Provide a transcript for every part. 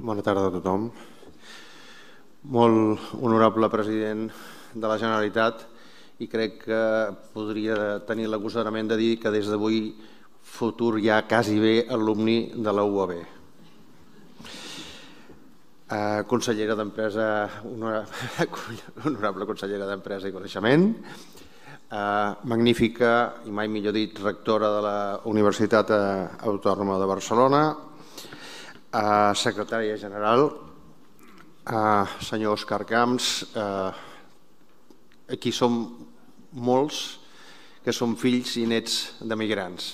Bona tarda a tothom. Molt honorable president de la Generalitat, i crec que podria tenir l'agosarament de dir que des d'avui futur ja quasi bé alumni de la UAB. Consellera d'Empresa, honorable consellera d'Empresa i Coneixement, magnífica i mai millor dit rectora de la Universitat Autònoma de Barcelona, secretària general, senyor Òscar Camps, aquí som molts que som fills i nets d'emigrants.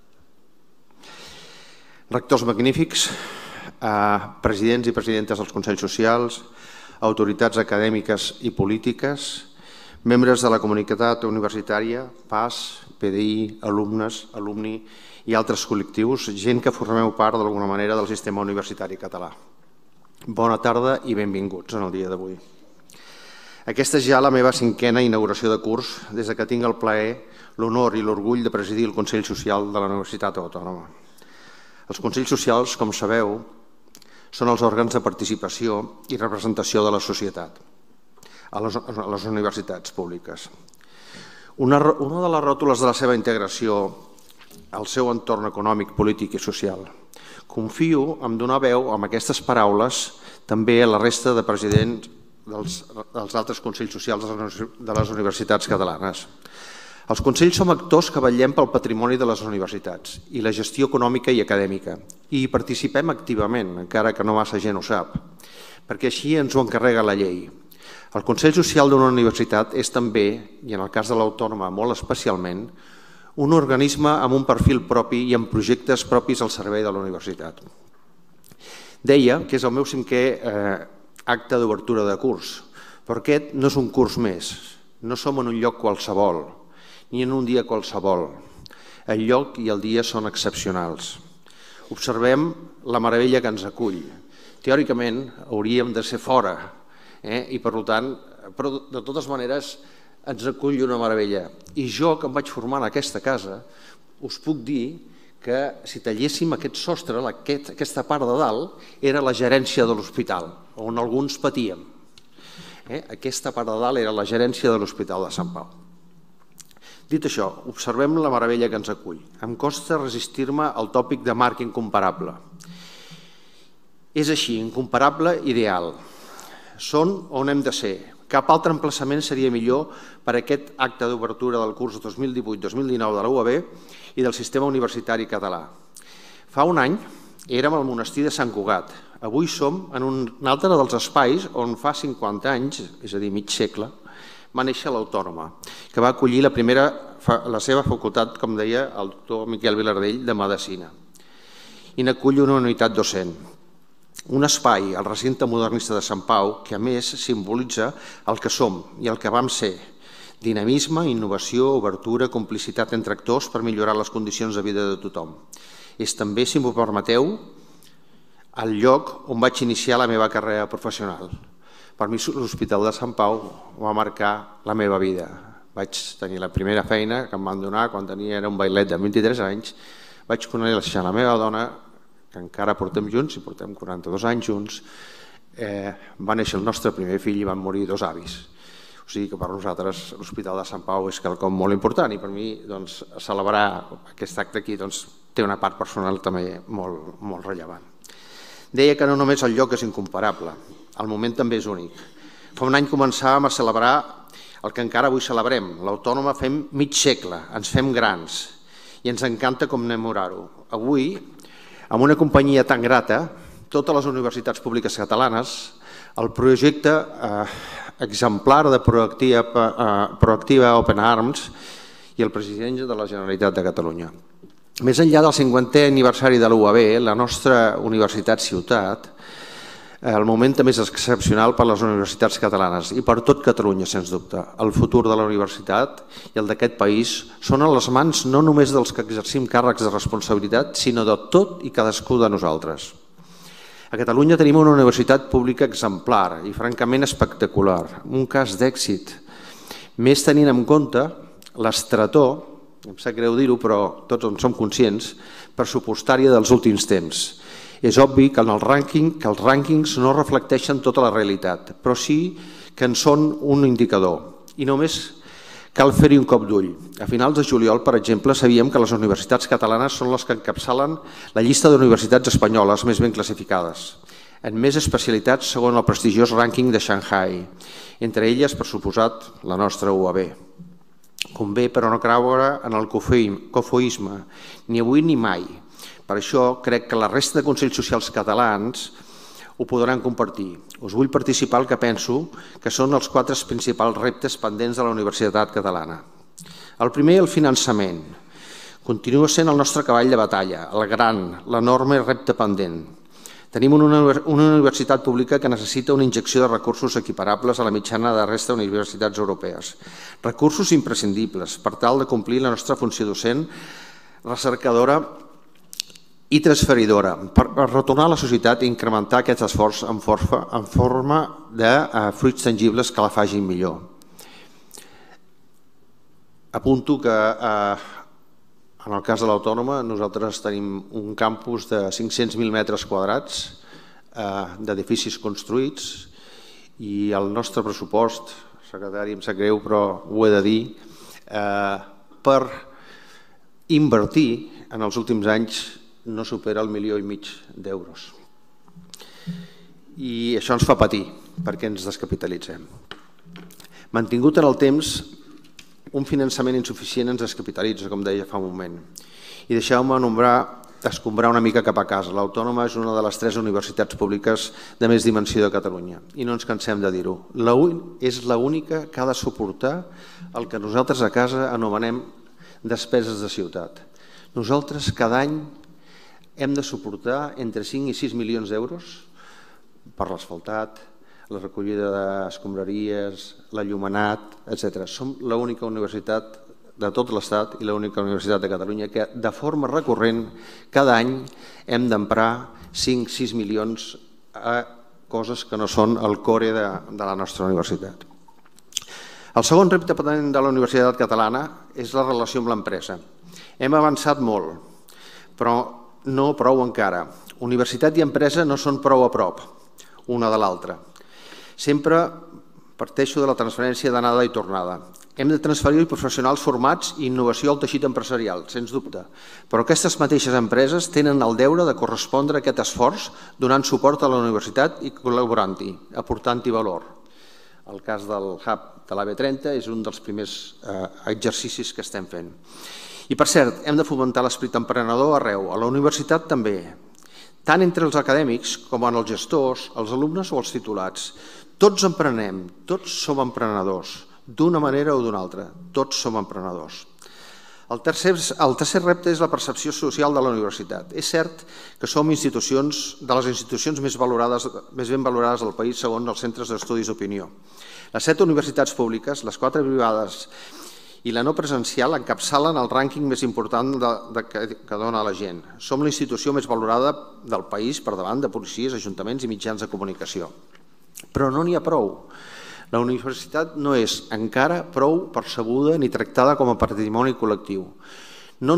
Rectors magnífics, presidents i presidentes dels Consells Socials, autoritats acadèmiques i polítiques, membres de la comunitat universitària, PAS, PDI, alumnes, alumni i altres col·lectius, gent que formeu part d'alguna manera del sistema universitari català. Bona tarda i benvinguts en el dia d'avui. Aquesta és ja la meva 5a inauguració de curs des que tinc el plaer, l'honor i l'orgull de presidir el Consell Social de la Universitat Autònoma. Els Consells Socials, com sabeu, són els òrgans de participació i representació de la societat a les universitats públiques. Una de les ròtules de la seva integració al seu entorn econòmic, polític i social. Confio en donar veu amb aquestes paraules també a la resta de presidents dels altres Consells Socials de les universitats catalanes. Els Consells som actors que vetllem pel patrimoni de les universitats i la gestió econòmica i acadèmica, i hi participem activament, encara que no massa gent ho sap, perquè així ens ho encarrega la llei. El Consell Social d'una universitat és també, i en el cas de l'Autònoma molt especialment, un organisme amb un perfil propi i amb projectes propis al servei de la universitat. Deia que és el meu 5è acte d'obertura de curs, però aquest no és un curs més, no som en un lloc qualsevol, ni en un dia qualsevol. El lloc i el dia són excepcionals. Observem la meravella que ens acull. Teòricament hauríem de ser fora, i per tant, però de totes maneres ens acull una meravella. I jo, que em vaig formar en aquesta casa, us puc dir que si talléssim aquest sostre, aquesta part de dalt, era la gerència de l'hospital, on alguns patíem. Aquesta part de dalt era la gerència de l'Hospital de Sant Pau. Dit això, observem la meravella que ens acull. Em costa resistir-me al tòpic de marc incomparable. És així, incomparable, ideal. Són on hem de ser. Cap altre emplaçament seria millor per a aquest acte d'obertura del curs 2018-2019 de la UAB i del sistema universitari català. Fa un any érem al monestir de Sant Cugat. Avui som en un altre dels espais on fa 50 anys, és a dir, mig segle, va néixer l'Autònoma, que va acollir la seva facultat, com deia el doctor Miquel Vilardell, de Medicina. I n'acull una unitat docent. Un espai, el recinte modernista de Sant Pau, que a més simbolitza el que som i el que vam ser. Dinamisme, innovació, obertura, complicitat entre actors per millorar les condicions de vida de tothom. És també, si m'ho permeteu, el lloc on vaig iniciar la meva carrera professional. Per mi l'Hospital de Sant Pau va marcar la meva vida. Vaig tenir la primera feina que em van donar quan era un bailet de 23 anys. Vaig conèixer la meva dona, que encara portem junts, i portem 42 anys junts. Va néixer el nostre primer fill i van morir 2 avis. O sigui que per nosaltres l'Hospital de Sant Pau és quelcom molt important i per mi celebrar aquest acte aquí té una part personal també molt rellevant. Deia que no només el lloc és incomparable, el moment també és únic. Fa un any començàvem a celebrar el que encara avui celebrem. L'Autònoma fem mig segle, ens fem grans i ens encanta commemorar-ho. Avui, amb una companyia tan grata, totes les universitats públiques catalanes, el projecte exemplar de Proactiva Open Arms i el president de la Generalitat de Catalunya. Més enllà del 50è aniversari de la UAB, la nostra universitat ciutat, el moment també és excepcional per a les universitats catalanes i per tot Catalunya, sens dubte. El futur de la universitat i el d'aquest país són a les mans no només dels que exercim càrrecs de responsabilitat, sinó de tot i cadascú de nosaltres. A Catalunya tenim una universitat pública exemplar i francament espectacular, un cas d'èxit, més tenint en compte l'estretor, em sap greu dir-ho, però tots en som conscients, pressupostària dels últims temps. És obvi que els rànquings no reflecteixen tota la realitat, però sí que en són un indicador. I només cal fer-hi un cop d'ull. A finals de juliol, per exemple, sabíem que les universitats catalanes són les que encapçalen la llista d'universitats espanyoles més ben classificades, en més especialitats segons el prestigiós rànquing de Shanghai, entre elles, per suposat, la nostra UAB. Convé, però, no creure en el cofoisme, ni avui ni mai. Per això crec que la resta de Consells Socials catalans ho podran compartir. Us vull participar el que penso que són els 4 principals reptes pendents de la Universitat Catalana. El primer, el finançament. Continua sent el nostre cavall de batalla, el gran, l'enorme repte pendent. Tenim una universitat pública que necessita una injecció de recursos equiparables a la mitjana de la resta d'universitats europees. Recursos imprescindibles per tal de complir la nostra funció docent, recercadora i transferidora, per retornar a la societat i incrementar aquest esforç en forma de fruits tangibles que la facin millor. Apunto que en el cas de l'Autònoma nosaltres tenim un campus de 500.000 metres quadrats d'edificis construïts i el nostre pressupost, secretari, em sap greu però ho he de dir, per invertir en els últims anys no supera el 1,5 milió d'euros. I això ens fa patir, perquè ens descapitalitzem. Mantingut en el temps, un finançament insuficient ens descapitalitza, com deia fa un moment. I deixeu-me escombrar una mica cap a casa. L'Autònoma és una de les 3 universitats públiques de més dimensió de Catalunya, i no ens cansem de dir-ho. És l'única que ha de suportar el que nosaltres a casa anomenem despeses de ciutat. Nosaltres cada any hem de suportar entre 5 i 6 milions d'euros per l'asfaltat, la recollida d'escombraries, l'enllumenat, etc. Som l'única universitat de tot l'Estat i l'única universitat de Catalunya que de forma recurrent cada any hem d'emprar 5-6 milions a coses que no són el core de la nostra universitat. El segon repte pendent de la Universitat Catalana és la relació amb l'empresa. Hem avançat molt, però no prou encara. Universitat i empresa no són prou a prop, una de l'altra. Sempre parteixo de la transferència d'anada i tornada. Hem de transferir professionals formats i innovació al teixit empresarial, sens dubte, però aquestes mateixes empreses tenen el deure de correspondre a aquest esforç donant suport a la universitat i col·laborant-hi, aportant-hi valor. El cas del hub de l'AB30 és un dels primers exercicis que estem fent. I per cert, hem de fomentar l'esperit emprenedor arreu, a la universitat també, tant entre els acadèmics com en els gestors, els alumnes o els titulats. Tots emprenem, tots som emprenedors, d'una manera o d'una altra, tots som emprenedors. El tercer repte és la percepció social de la universitat. És cert que som de les institucions més ben valorades del país segons els centres d'estudis d'opinió. Les 7 universitats públiques, les 4 privades i la no presencial encapçalen el rànquing més important que dona la gent. Som la institució més valorada del país per davant de policies, ajuntaments i mitjans de comunicació. Però no n'hi ha prou. La universitat no és encara prou percebuda ni tractada com a patrimoni col·lectiu. No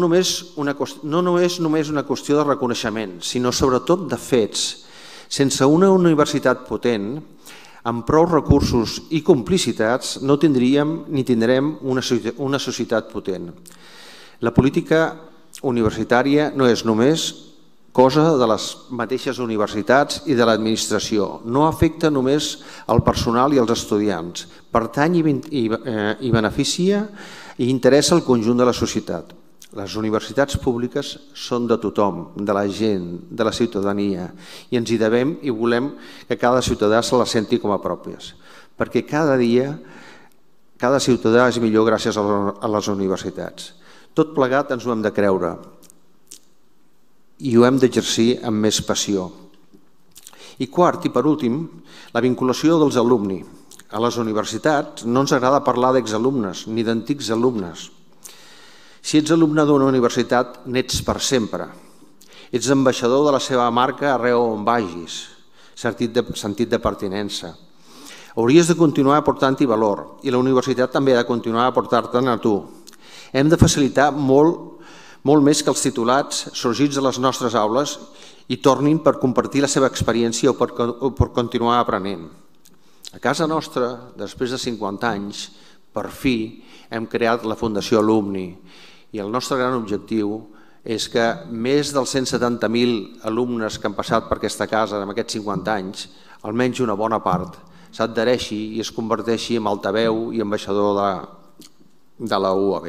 és només una qüestió de reconeixement, sinó sobretot de fets. Sense una universitat potent, amb prou recursos i complicitats, no tindríem ni tindrem una societat potent. La política universitària no és només cosa de les mateixes universitats i de l'administració. No afecta només el personal i els estudiants. Pertany i beneficia i interessa el conjunt de la societat. Les universitats públiques són de tothom, de la gent, de la ciutadania, i ens hi devem i volem que cada ciutadà se les senti com a pròpies, perquè cada dia cada ciutadà és millor gràcies a les universitats. Tot plegat ens ho hem de creure i ho hem d'exercir amb més passió. I quart, i per últim, la vinculació dels alumni. A les universitats no ens agrada parlar d'exalumnes ni d'antics alumnes. Si ets alumne d'una universitat, n'ets per sempre. Ets ambaixador de la seva marca arreu on vagis, sentit de pertinença. Hauries de continuar aportant-hi valor i la universitat també ha de continuar aportar-te'n a tu. Hem de facilitar molt més que els titulats sorgits de les nostres aules i tornin per compartir la seva experiència o per continuar aprenent. A casa nostra, després de 50 anys, per fi hem creat la Fundació Alumni i el nostre gran objectiu és que més dels 170.000 alumnes que han passat per aquesta casa en aquests 50 anys, almenys una bona part, s'adhereixi i es converteixi en altaveu i ambaixador de la UAB.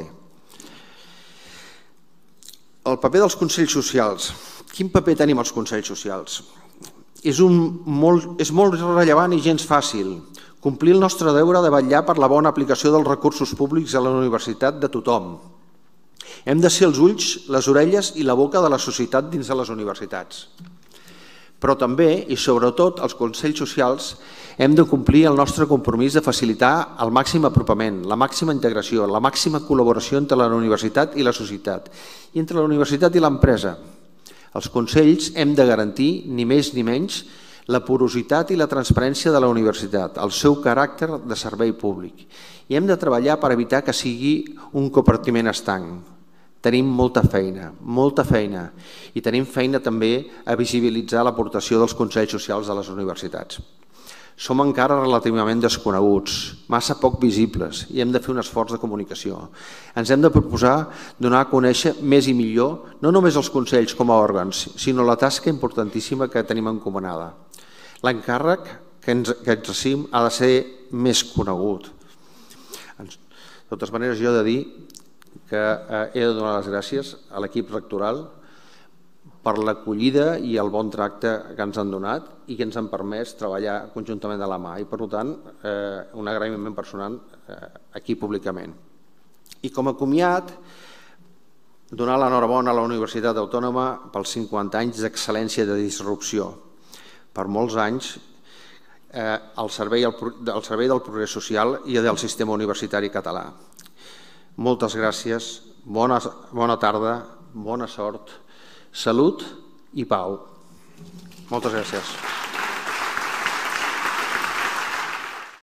El paper dels Consells Socials. Quin paper tenim els Consells Socials? És molt rellevant i gens fàcil. Complir el nostre deure de vetllar per la bona aplicació dels recursos públics a la universitat de tothom. Hem de ser els ulls, les orelles i la boca de la societat dins de les universitats. Però també, i sobretot, els Consells Socials hem de complir el nostre compromís de facilitar el màxim apropament, la màxima integració, la màxima col·laboració entre la universitat i la societat i entre la universitat i l'empresa. Els Consells hem de garantir, ni més ni menys, la porositat i la transparència de la universitat, el seu caràcter de servei públic. I hem de treballar per evitar que sigui un compartiment estanc. Tenim molta feina, i tenim feina també a visibilitzar l'aportació dels Consells Socials de les universitats. Som encara relativament desconeguts, massa poc visibles, i hem de fer un esforç de comunicació. Ens hem de proposar donar a conèixer més i millor, no només els consells com a òrgans, sinó la tasca importantíssima que tenim encomanada. L'encàrrec que exercim ha de ser més conegut. De totes maneres, jo he de dir que he de donar les gràcies a l'equip rectoral per l'acollida i el bon tracte que ens han donat i que ens han permès treballar conjuntament de la mà. I, per tant, un agraïment personal aquí públicament. I com a comiat, donar l'enhorabona a la Universitat Autònoma pels 50 anys d'excel·lència i de disrupció. Per molts anys al servei del progrés social i del sistema universitari català. Moltes gràcies, bona tarda, bona sort, salut i pau. Moltes gràcies.